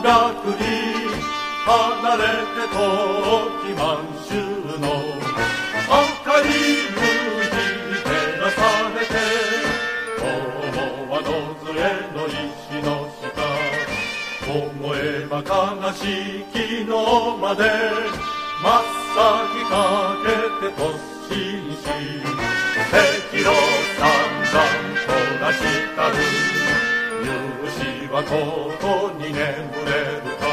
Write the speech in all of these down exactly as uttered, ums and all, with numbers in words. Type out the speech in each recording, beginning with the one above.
がくり離れて遠き満州の明かり無事照らされて友は野杖の石の下思えば悲しい昨日まで真っ先かけて突進し敵を散々こなしたる勇士はここに眠れるか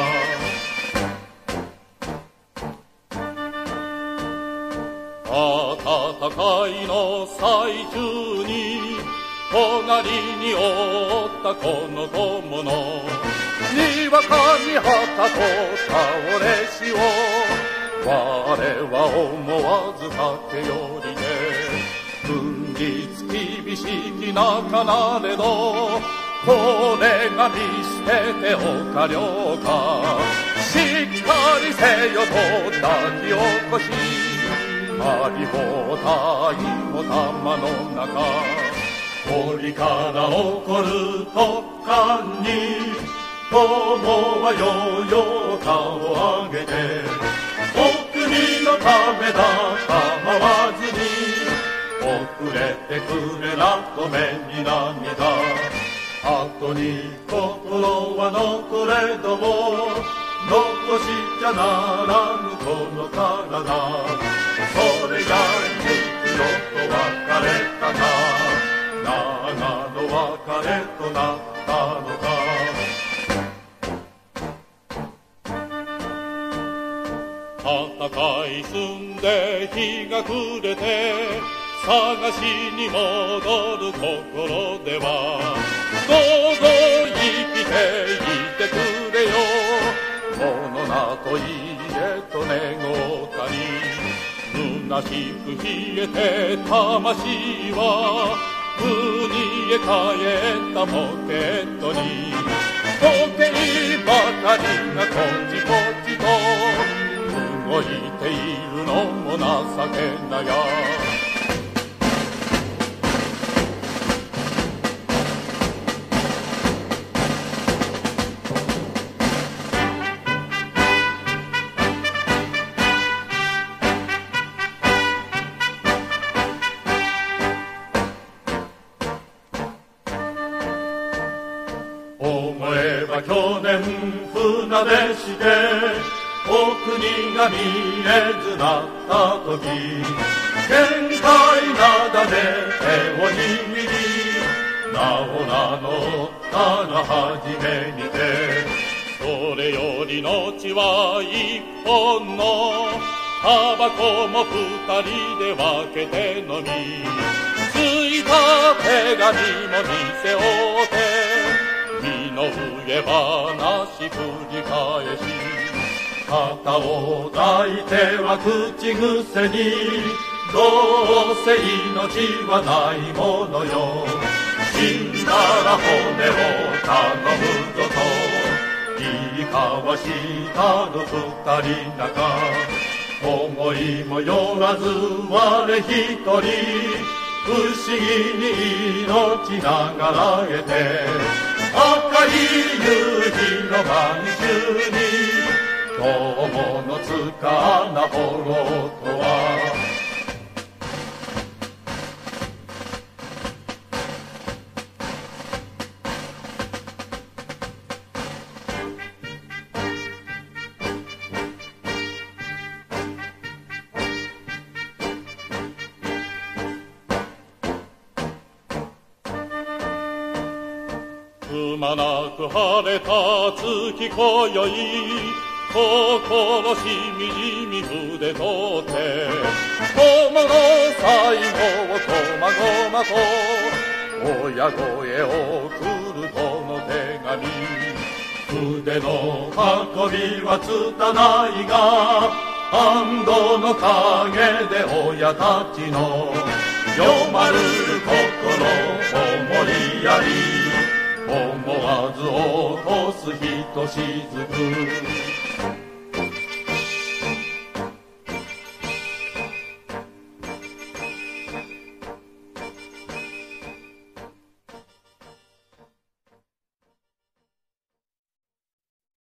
戦いの最中に隣におったこの友のにわかに旗と倒れしを我は思わず駆け寄りで軍律厳しき中なれどこれが見捨てておかりょうかしっかりせよと抱き起こしあり放題の玉の中堀から起こる突貫に友はようよう顔を上げてお国のためだ構わずに遅れてくれなと目に涙後に心は残れども残しちゃならぬこの体それが生きろと別れたが長の別れとなったのか戦い済んで日が暮れて探しに戻るところではどうぞ生きていてくれよものなといえと願ったり虚しく冷えて魂は海へ帰ったポケットに時計ばかりがこちこちと動いているのも情けなや思えば去年船出してお国が見えずなった時限界なだで手を握り名を名乗ったが初めにてそれより後は一本のタバコも二人で分けて飲みついた手紙も見せおって身の上話繰り返し肩を抱いては口癖にどうせ命はないものよ死んだら骨を頼むぞと言い交わしたの二人仲思いもよらず我一人不思議に命流れて赤い夕日の晩秋に友のつかなほろとはくまなく晴れた月今宵心しみじみ筆取って友の最後をこまごまと親声を送るこの手紙筆の運びは拙いが安堵の陰で親たちのよまる心思いやり思わず落とすひとしずく